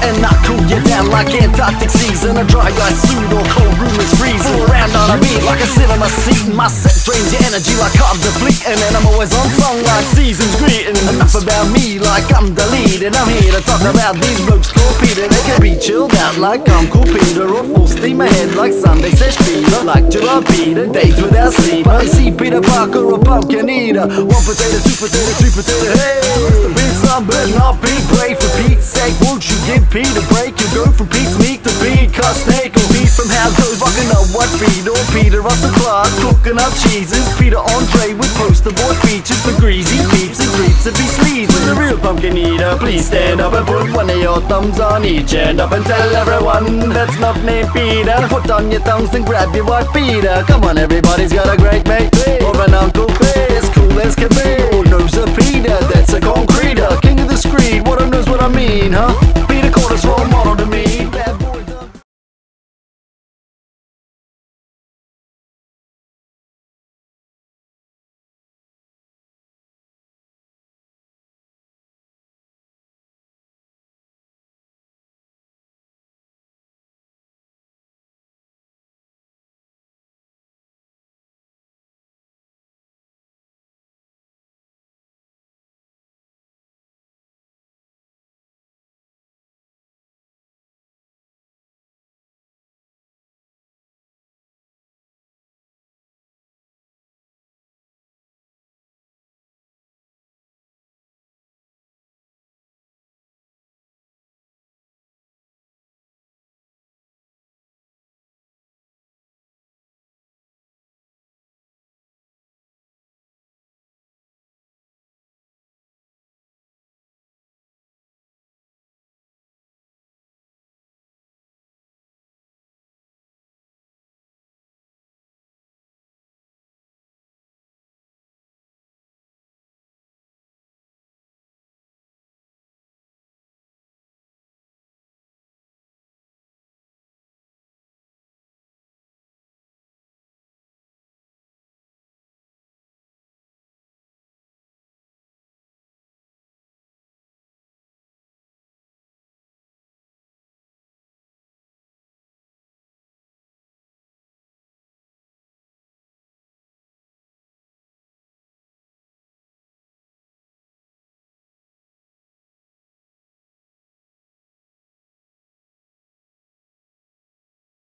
and I cool you down like Antarctic season. A dry ice suit or cold room is freezing. Fool around on a beat like I sit on my seat, and my set drains your energy like carbs depleting. And I'm always on song like seasons greeting. Enough about me like I'm the lead, and I'm here to talk about these blokes called Peter. They can be chilled out like I'm cool Peter, or full steam ahead like Sunday Sesh Peter. Like Gerard Peter, days without sleep. I see Peter Parker, a pumpkin eater. 1 potato, 2 potato, 3 potato, hey! Been sunburned, not be brave for Pete's sake. Won't you give Pete a break? You go from Pete's meat to Pete Cut Snake, or Pete from House Goes fucking up what Pete, or Peter Russell Clark cooking up cheeses. Peter Andre with poster board features for greasy peeps and creeps to be sleazy. With a real pumpkin eater, please stand up and put one of your thumbs on each end up and tell everyone that's not named Peter. Put on your thumbs and grab your wife Peter. Come on, everybody's got a great mate or an Uncle Face, cool as can be. Who knows a Peter? That's a concreter, king of the screed. What knows what I mean, huh? Peter Corder's role model to me.